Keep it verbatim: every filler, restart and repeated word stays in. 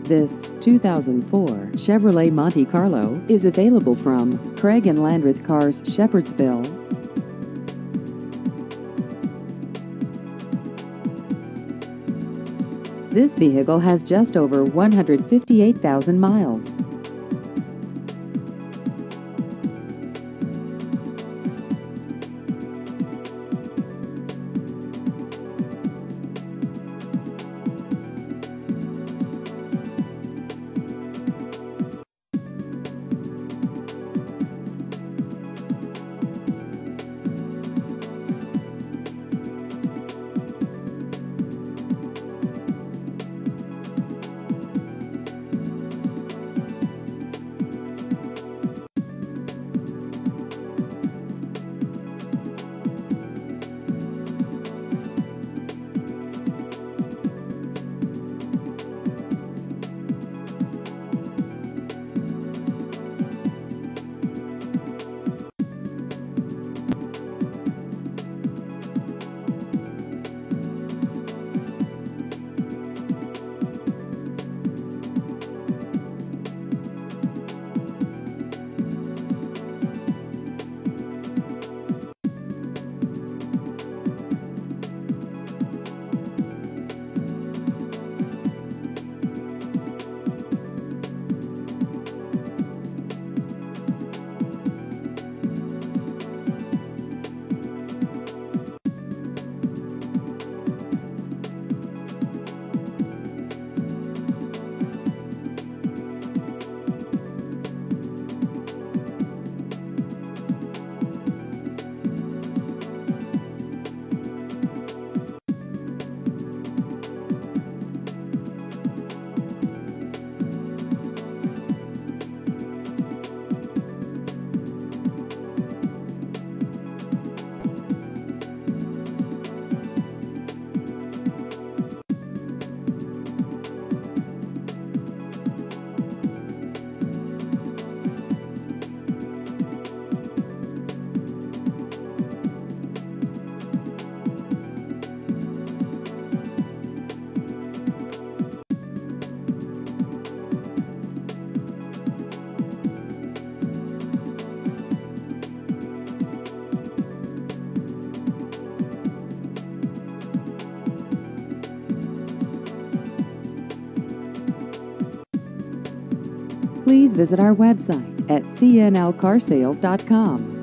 This two thousand four Chevrolet Monte Carlo is available from Craig and Landreth Cars, Shepherdsville. This vehicle has just over one hundred fifty-eight thousand miles. Please visit our website at c n l car sales dot com.